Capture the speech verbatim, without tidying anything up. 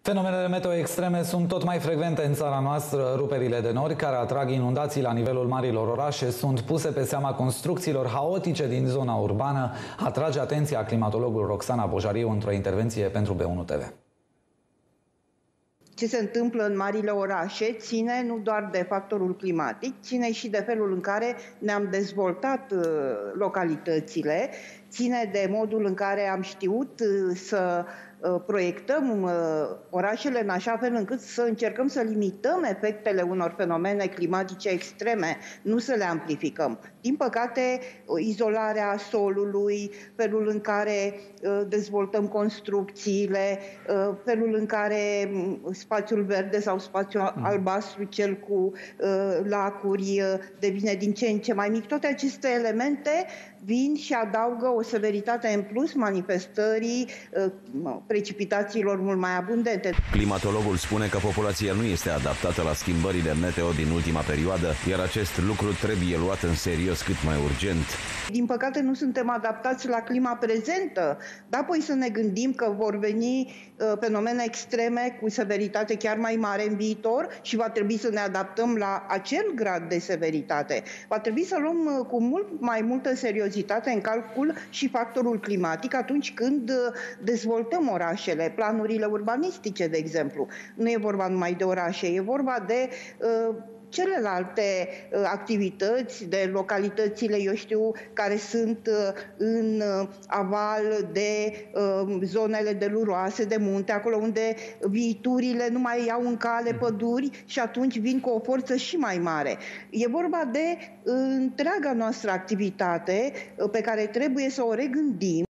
Fenomenele meteo extreme sunt tot mai frecvente în țara noastră. Ruperile de nori care atrag inundații la nivelul marilor orașe sunt puse pe seama construcțiilor haotice din zona urbană, atrage atenția climatologul Roxana Bojariu într-o intervenție pentru B unu T V. Ce se întâmplă în marile orașe ține nu doar de factorul climatic, ține și de felul în care ne-am dezvoltat localitățile, ține de modul în care am știut să proiectăm orașele în așa fel încât să încercăm să limităm efectele unor fenomene climatice extreme, nu să le amplificăm. Din păcate, izolarea solului, felul în care dezvoltăm construcțiile, felul în care spațiul verde sau spațiul albastru, cel cu lacuri, devine din ce în ce mai mic, toate aceste elemente vin și adaugă o severitate în plus manifestării precipitațiilor mult mai abundente. Climatologul spune că populația nu este adaptată la schimbările meteo din ultima perioadă, iar acest lucru trebuie luat în serios cât mai urgent. Din păcate nu suntem adaptați la clima prezentă, dar apoi să ne gândim că vor veni uh, fenomene extreme cu severitate chiar mai mare în viitor și va trebui să ne adaptăm la acel grad de severitate. Va trebui să luăm uh, cu mult mai multă seriozitate în calcul și factorul climatic atunci când uh, dezvoltăm orașele, planurile urbanistice, de exemplu. Nu e vorba numai de orașe, e vorba de uh, celelalte uh, activități, de localitățile, eu știu, care sunt uh, în uh, aval de uh, zonele deluroase, de munte, acolo unde viiturile nu mai iau în cale păduri și atunci vin cu o forță și mai mare. E vorba de uh, întreaga noastră activitate uh, pe care trebuie să o regândim